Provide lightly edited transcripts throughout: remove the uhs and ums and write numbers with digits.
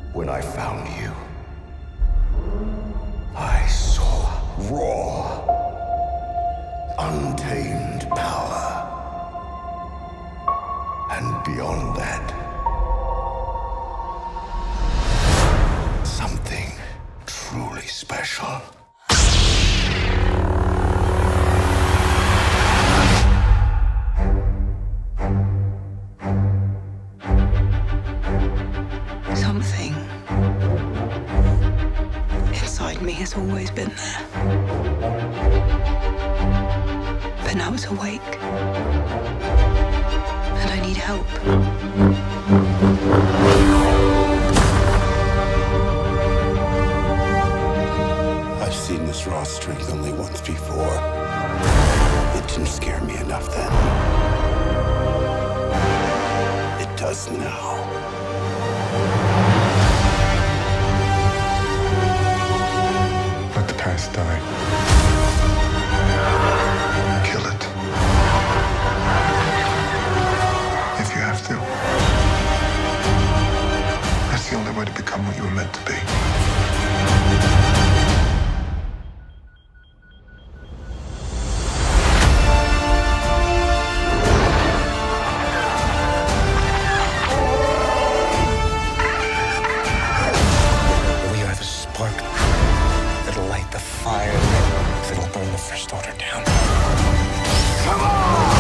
When I found you, I saw raw, untamed power. And beyond that, something truly special. Something inside me has always been there. But now it's awake. And I need help. I've seen this raw strength only once before. It didn't scare me enough then. It does now. Let the past die. Kill it. If you have to. That's the only way to become what you were meant to be. We are the spark that'll light the fire that'll burn the First Order down. Come on!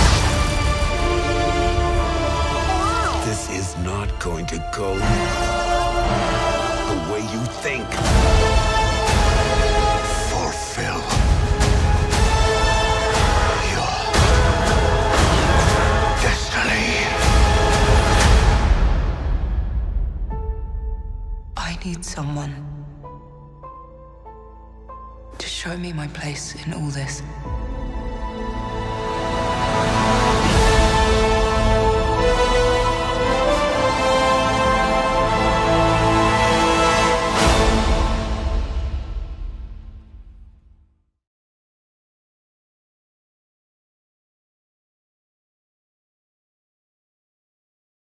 This is not going to go the way you think. Fulfill your destiny. I need someone to show me my place in all this.